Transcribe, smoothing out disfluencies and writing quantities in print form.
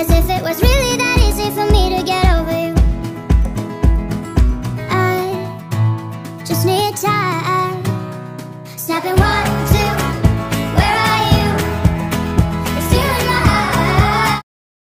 as if it was really that easy for me to get over you. I just need time. Snapping one